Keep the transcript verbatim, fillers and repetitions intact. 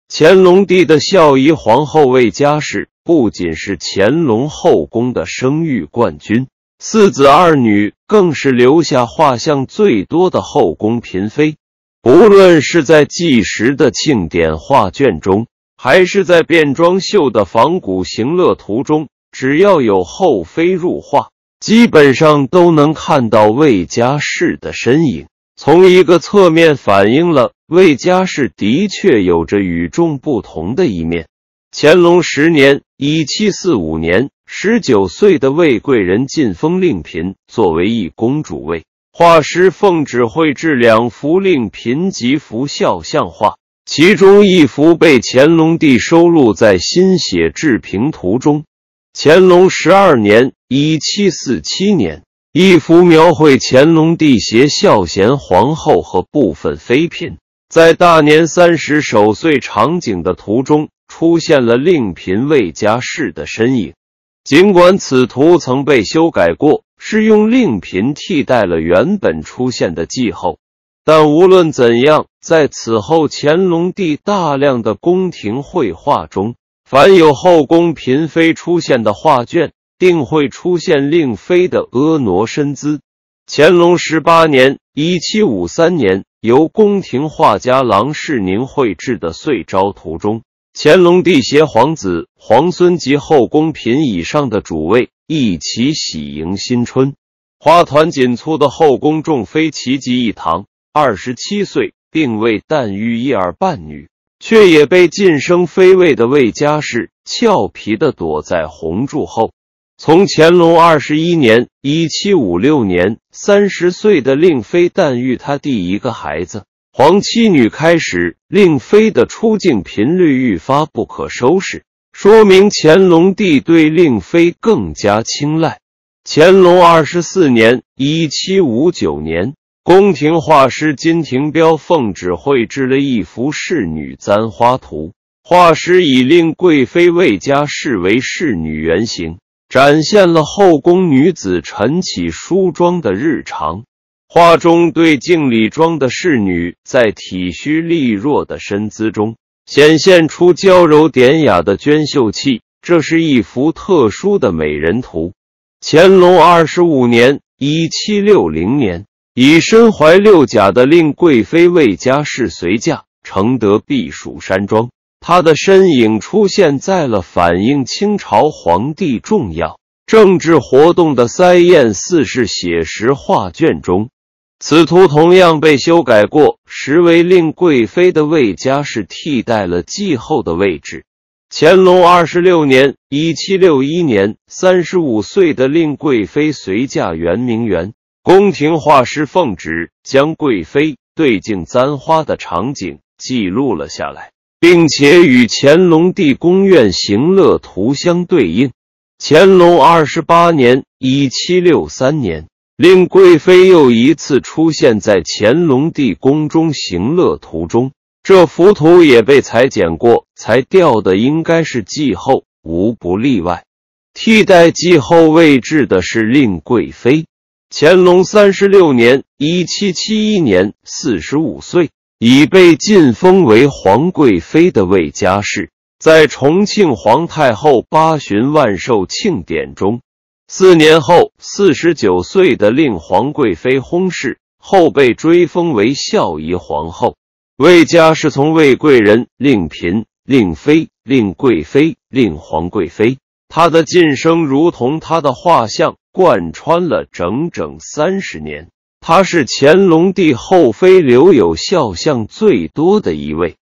乾隆帝的孝仪皇后魏佳氏不仅是乾隆后宫的生育冠军，四子二女更是留下画像最多的后宫嫔妃。不论是在纪实的庆典画卷中，还是在变装秀的仿古行乐图中，只要有后妃入画，基本上都能看到魏佳氏的身影。从一个侧面反映了魏佳氏的确有着与众不同的一面。乾隆十年一七四五年，十九岁的魏贵人晋封令嫔，作为一公主位，画师奉旨绘制两幅令嫔吉幅肖像画，其中一幅被乾隆帝收录在新写制评图中。乾隆十二年一七四七年，一幅描绘乾隆帝携孝贤皇后和部分妃嫔在大年三十守岁场景的图中，出现了令嫔魏佳氏的身影。尽管此图曾被修改过，是用令嫔替代了原本出现的继后，但无论怎样，在此后乾隆帝大量的宫廷绘画中，凡有后宫嫔妃出现的画卷，定会出现令妃的婀娜身姿。乾隆十八年一七五三年，由宫廷画家郎世宁绘制的岁朝图中，乾隆帝携皇子、皇孙及后宫嫔以上的主位一起喜迎新春。花团锦簇的后宫众妃齐集一堂，二十七岁并未诞育一儿半女，却也被晋升妃位的魏佳氏俏皮地躲在红柱后。从乾隆二十一年一七五六年，三十岁的令妃诞育她第一个孩子皇七女开始，令妃的出镜频率愈发不可收拾，说明乾隆帝对令妃更加青睐。乾隆二十四年一七五九年，宫廷画师金廷彪奉旨绘制了一幅仕女簪花图，画师以令贵妃魏佳氏为仕女原型，展现了后宫女子晨起梳妆的日常。画中对镜里妆的仕女，在体虚力弱的身姿中，显现出娇柔典雅的娟秀气，这是一幅特殊的美人图。乾隆二十五年一七六零年，以身怀六甲的令贵妃魏佳氏随驾，承得避暑山庄。她的身影出现在了反映清朝皇帝重要政治活动的塞宴四世写实画卷中。此图同样被修改过，实为令贵妃的魏佳氏替代了继后的位置。乾隆二十六年一七六一年，三十五岁的令贵妃随驾圆明园，宫廷画师奉旨将贵妃对镜簪花的场景记录了下来，并且与乾隆帝宫苑行乐图相对应。乾隆二十八年一七六三年，令贵妃又一次出现在乾隆帝宫中行乐图中，这幅图也被裁剪过，裁掉的应该是继后，无不例外。替代继后位置的是令贵妃。乾隆三十六年一七七一年，四十五岁，已被晋封为皇贵妃的魏佳氏，在重庆皇太后八旬万寿庆典中，四年后四十九岁的令皇贵妃薨逝，后被追封为孝仪皇后。魏佳氏从魏贵人、令嫔、令妃、令贵妃、令皇贵妃，她的晋升如同她的画像贯穿了整整三十年，她是乾隆帝后妃留有肖像最多的一位。